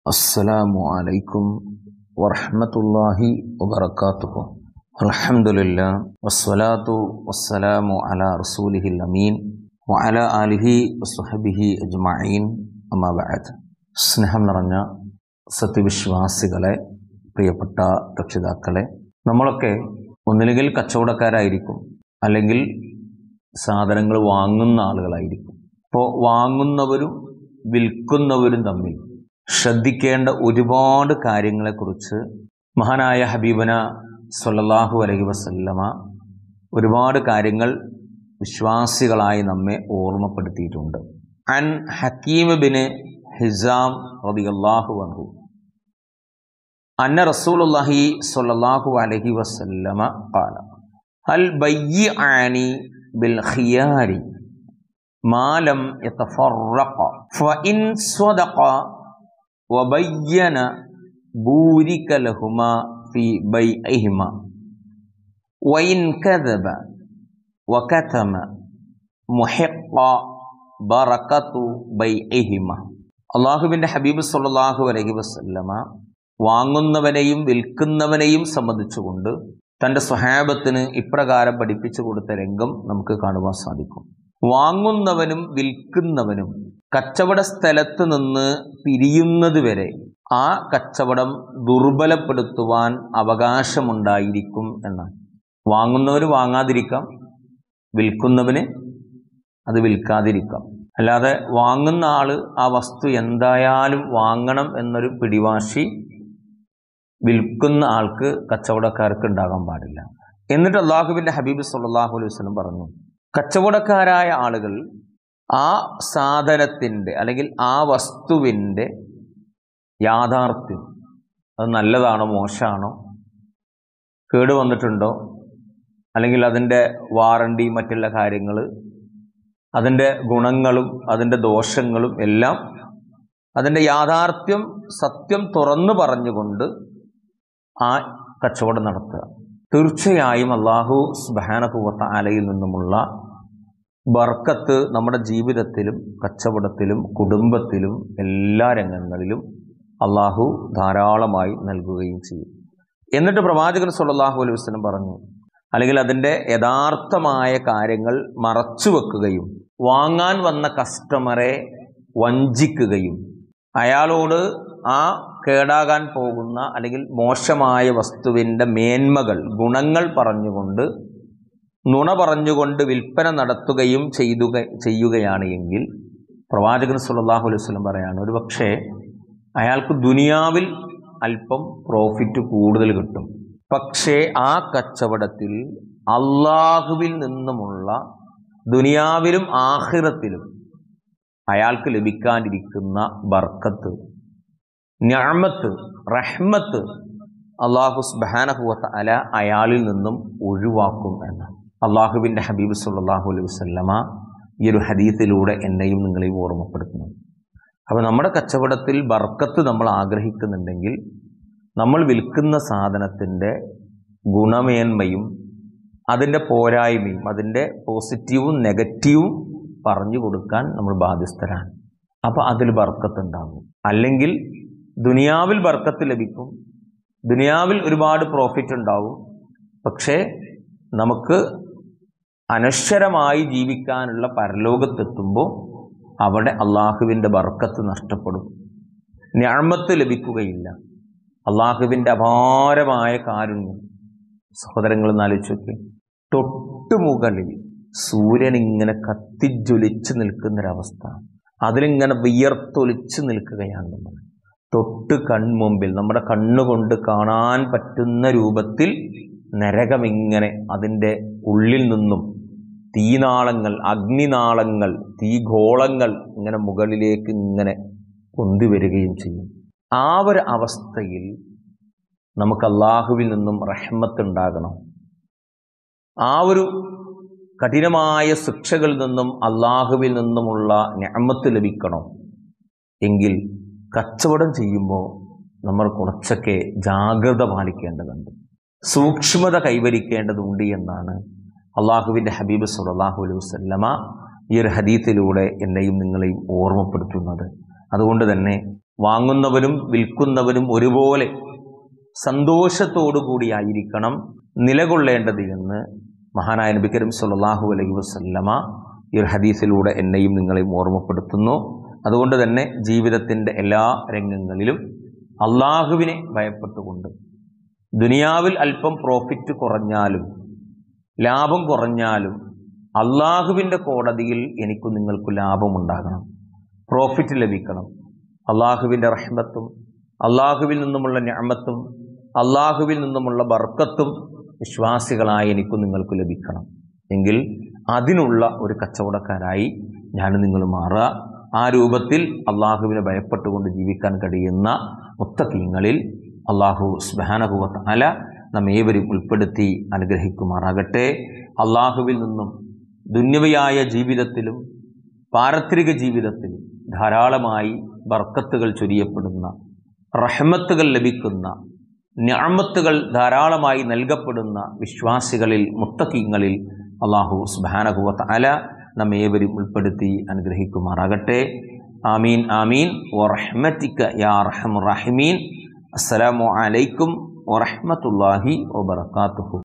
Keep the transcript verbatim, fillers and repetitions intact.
അസ്സലാമു അലൈക്കും വറഹ്മത്തുള്ളാഹി വബറകാതുഹു. അൽഹംദുലില്ലാഹ് വസ്സലാത്തു വസ്സലാമു അലാ റസൂലിഹിൽ അമീൻ വഅലാ ആലിഹി വസ്വഹ്ബിഹി അജ്മഈൻ. അമ്മാ ബഅദ്. സ്നേഹം നിറഞ്ഞ സത്യവിശ്വാസികളെ, പ്രിയപ്പെട്ട രക്ഷിതാക്കളെ, നമ്മളൊക്കെ ഒന്നില്ലെങ്കിൽ കച്ചവടക്കാരായിരിക്കും, അല്ലെങ്കിൽ സാധനങ്ങൾ വാങ്ങുന്ന ആളുകളായിരിക്കും. അപ്പോൾ വാങ്ങുന്നവരും വിൽക്കുന്നവരും തമ്മിൽ ശ്രദ്ധിക്കേണ്ട ഒരുപാട് കാര്യങ്ങളെക്കുറിച്ച് മഹാനായ ഹബീബന സ്വല്ലല്ലാഹു അലൈഹി വസല്ലമ ഒരുപാട് കാര്യങ്ങൾ വിശ്വാസികളായി നമ്മെ ഓർമ്മപ്പെടുത്തിയിട്ടുണ്ട്. അൻ ഹക്കീം ബിൻ ഹിസാം റളിയല്ലാഹു അൻഹു അന്ന റസൂലുള്ളാഹി സ്വല്ലല്ലാഹു അലൈഹി വസല്ലമ ഖാല ഹൽ ബയ്യിഅനി ബിൽ ഖിയാരി മാ ലം യതഫറഖ ഫഇൻ സ്വദഖ വബയ്യന ബൂരിക ലഹുമാ ഫി ബൈഇഹിമാ വഇൻ കദബ വകതമ മുഹിഖ ബറകതു ബൈഇഹിമാ. അല്ലാഹുവിൻ്റെ ഹബീബ് സ്വല്ലല്ലാഹു അലൈഹി വസല്ലമ വാങ്ങുന്നവനെയും വിൽക്കുന്നവനെയും സംബന്ധിച്ചുകൊണ്ട് തൻ്റെ സ്വഹാബത്തിന് ഇപ്രകാരം പഠിപ്പിച്ചു കൊടുത്ത രംഗം നമുക്ക് കാണുവാൻ സാധിക്കും. വാങ്ങുന്നവനും വിൽക്കുന്നവനും കച്ചവട സ്ഥലത്ത് നിന്ന് പിരിയുന്നത് വരെ ആ കച്ചവടം ദുർബലപ്പെടുത്തുവാൻ അവകാശമുണ്ടായിരിക്കും എന്നാണ്. വാങ്ങുന്നവന് വാങ്ങാതിരിക്കാം, വിൽക്കുന്നവന് അത് വിൽക്കാതിരിക്കാം. അല്ലാതെ വാങ്ങുന്ന ആൾ ആ വസ്തു എന്തായാലും വാങ്ങണം എന്നൊരു പിടിവാശി വിൽക്കുന്ന ആൾക്ക്, കച്ചവടക്കാർക്ക് ഉണ്ടാകാൻ പാടില്ല. എന്നിട്ട് അല്ലാഹുവിൻ്റെ ഹബീബ് സ്വല്ലല്ലാഹു അലൈഹി വസല്ലം പറഞ്ഞു, കച്ചവടക്കാരായ ആളുകൾ ആ സാധനത്തിൻ്റെ അല്ലെങ്കിൽ ആ വസ്തുവിൻ്റെ യാഥാർത്ഥ്യം, അത് നല്ലതാണോ മോശമാണോ, കേട് വന്നിട്ടുണ്ടോ, അല്ലെങ്കിൽ അതിൻ്റെ വാറണ്ടി, മറ്റുള്ള കാര്യങ്ങൾ, അതിൻ്റെ ഗുണങ്ങളും അതിൻ്റെ ദോഷങ്ങളും എല്ലാം, അതിൻ്റെ യാഥാർത്ഥ്യം സത്യം തുറന്നു പറഞ്ഞുകൊണ്ട് ആ കച്ചവടം നടത്തുക. തീർച്ചയായും അല്ലാഹു സുബ്ഹാനഹു വ തആലയിൽ നിന്നുമുള്ള ബർക്കത്ത് നമ്മുടെ ജീവിതത്തിലും കച്ചവടത്തിലും കുടുംബത്തിലും എല്ലാ രംഗങ്ങളിലും അല്ലാഹു ധാരാളമായി നൽകുകയും ചെയ്യും. എന്നിട്ട് പ്രവാചകൻ സ്വല്ലല്ലാഹു അലൈഹി വസല്ലം പറഞ്ഞു, അല്ലെങ്കിൽ അതിൻ്റെ യഥാർത്ഥമായ കാര്യങ്ങൾ മറച്ചു വെക്കുകയും വാങ്ങാൻ വന്ന കസ്റ്റമറെ വഞ്ചിക്കുകയും അയാളോട് ആ കേടാകാൻ പോകുന്ന അല്ലെങ്കിൽ മോശമായ വസ്തുവിൻ്റെ മേന്മകൾ, ഗുണങ്ങൾ പറഞ്ഞുകൊണ്ട്, നുണ പറഞ്ഞുകൊണ്ട് വിൽപ്പന നടത്തുകയും ചെയ്തുക ചെയ്യുകയാണ് എങ്കിൽ പ്രവാചകൻ സ്വല്ലല്ലാഹു അലൈഹി വസല്ലം പറയാണ്, ഒരു പക്ഷേ അയാൾക്ക് ദുനിയാവിൽ അല്പം പ്രോഫിറ്റ് കൂടുതൽ കിട്ടും, പക്ഷേ ആ കച്ചവടത്തിൽ അല്ലാഹുവിൽ നിന്നുമുള്ള ദുനിയാവിലും ആഖിറത്തിലും അയാൾക്ക് ലഭിക്കാനിരിക്കുന്ന ബർക്കത്ത്, നിഅമത്ത്, റഹ്മത്ത് അല്ലാഹു സുബ്ഹാനഹു വ തആല അയാളിൽ നിന്നും ഒഴിവാക്കും എന്ന് അല്ലാഹുവിൻ്റെ ഹബീബ് സ്വല്ലല്ലാഹു അലൈഹി വസല്ലമ ഈ ഒരു ഹദീസിലൂടെ എന്നെയും നിങ്ങളെയും ഓർമ്മപ്പെടുത്തുന്നു. അപ്പോൾ നമ്മുടെ കച്ചവടത്തിൽ ബർക്കത്ത് നമ്മൾ ആഗ്രഹിക്കുന്നുണ്ടെങ്കിൽ നമ്മൾ വിൽക്കുന്ന സാധനത്തിൻ്റെ ഗുണമേന്മയും അതിൻ്റെ പോരായ്മയും അതിൻ്റെ പോസിറ്റീവും നെഗറ്റീവും പറഞ്ഞു കൊടുക്കാൻ നമ്മൾ ബാധ്യസ്ഥരാണ്. അപ്പോൾ അതിൽ ബർക്കത്ത് ഉണ്ടാകും. അല്ലെങ്കിൽ ദുനിയാവിൽ ബർക്കത്ത് ലഭിക്കും, ദുനിയാവിൽ ഒരുപാട് പ്രോഫിറ്റ് ഉണ്ടാവും, പക്ഷേ നമുക്ക് അനശ്വരമായി ജീവിക്കാനുള്ള പരലോകത്തെത്തുമ്പോൾ അവിടെ അള്ളാഹുവിൻ്റെ ബർക്കത്ത് നഷ്ടപ്പെടും, നിഅമത്ത് ലഭിക്കുകയില്ല. അള്ളാഹുവിൻ്റെ അപാരമായ കാരുണ്യം സഹോദരങ്ങൾ ആലോചിച്ച് നോക്കി. തൊട്ടുമുകളിൽ സൂര്യൻ ഇങ്ങനെ കത്തിജ്വലിച്ച് നിൽക്കുന്നൊരവസ്ഥ, അതിലിങ്ങനെ വിയർത്തൊലിച്ച് നിൽക്കുകയാണ് നമ്മൾ. തൊട്ട് കൺമുമ്പിൽ നമ്മുടെ കണ്ണുകൊണ്ട് കാണാൻ പറ്റുന്ന രൂപത്തിൽ നരകമിങ്ങനെ അതിൻ്റെ ഉള്ളിൽ നിന്നും തീനാളങ്ങൾ, അഗ്നിനാളങ്ങൾ, തീഗോളങ്ങൾ ഇങ്ങനെ മുകളിലേക്ക് ഇങ്ങനെ പൊന്തി വരികയും ചെയ്യും. ആ ഒരു അവസ്ഥയിൽ നമുക്ക് അല്ലാഹുവിൽ നിന്നും റഹ്മത്ത് ഉണ്ടാകണം. ആ ഒരു കഠിനമായ ശിക്ഷകളിൽ നിന്നും അല്ലാഹുവിൽ നിന്നുമുള്ള നിഅമത്ത് ലഭിക്കണം എങ്കിൽ കച്ചവടം ചെയ്യുമ്പോൾ നമ്മൾ കുറച്ചൊക്കെ ജാഗ്രത പാലിക്കേണ്ടതുണ്ട്, സൂക്ഷ്മത കൈവരിക്കേണ്ടതുണ്ട് എന്നാണ് അല്ലാഹുവിൻ്റെ ഹബീബ് സ്വല്ലല്ലാഹു അലൈഹി വസല്ലമ ഈ ഒരു ഹദീസിലൂടെ എന്നെയും നിങ്ങളെയും ഓർമ്മപ്പെടുത്തുന്നത്. അതുകൊണ്ട് തന്നെ വാങ്ങുന്നവനും വിൽക്കുന്നവനും ഒരുപോലെ സന്തോഷത്തോടു കൂടിയായിരിക്കണം നിലകൊള്ളേണ്ടത് എന്ന് മഹാനായ നബി കരീം സല്ലല്ലാഹു അലൈഹി വസല്ലമ ഈ ഒരു ഹദീസിലൂടെ എന്നെയും നിങ്ങളെയും ഓർമ്മപ്പെടുത്തുന്നു. അതുകൊണ്ട് തന്നെ ജീവിതത്തിൻ്റെ എല്ലാ രംഗങ്ങളിലും അള്ളാഹുവിനെ ഭയപ്പെട്ടുകൊണ്ട്, ദുനിയാവിൽ അല്പം പ്രോഫിറ്റ് കുറഞ്ഞാലും ലാഭം കുറഞ്ഞാലും അള്ളാഹുവിൻ്റെ കോടതിയിൽ എനിക്കും നിങ്ങൾക്കും ലാഭമുണ്ടാകണം, പ്രോഫിറ്റ് ലഭിക്കണം. അള്ളാഹുവിൻ്റെ റഹ്മത്തും അള്ളാഹുവിൽ നിന്നുമുള്ള നിഅമത്തും അള്ളാഹുവിൽ നിന്നുമുള്ള ബർക്കത്തും വിശ്വാസികളായ എനിക്കും നിങ്ങൾക്ക് ലഭിക്കണം. എങ്കിൽ അതിനുള്ള ഒരു കച്ചവടക്കാരായി ഞാൻ നിങ്ങൾ മാറുക. ആ രൂപത്തിൽ അള്ളാഹുവിനെ ഭയപ്പെട്ടുകൊണ്ട് ജീവിക്കാൻ കഴിയുന്ന മുത്തഖീങ്ങളിൽ അള്ളാഹു സുബ്ഹാനഹു വ തആല നമ്മേവരും ഉൾപ്പെടുത്തി അനുഗ്രഹിക്കുമാറാകട്ടെ. അള്ളാഹുവിൽ നിന്നും ദുന്യവിയായ ജീവിതത്തിലും പാരത്രിക ജീവിതത്തിലും ധാരാളമായി ബർക്കത്തുകൾ ചൊരിയപ്പെടുന്ന, റഹ്മത്തുകൾ ലഭിക്കുന്ന, നിഅമത്തുകൾ ധാരാളമായി നൽകപ്പെടുന്ന വിശ്വാസികളിൽ മുത്തഖീങ്ങളിൽ അള്ളാഹു സുബ്ഹാനഹു വ തആല നമ്മേവരും ഉൾപ്പെടുത്തി അനുഗ്രഹിക്കുമാറാകട്ടെ. ആമീൻ ആമീൻ വറഹ്മതിക യാ അർഹമർ റഹീമീൻ. അസ്സലാമു അലൈക്കും വറഹ്മത്തുള്ളാഹി വബറകാതുഹു.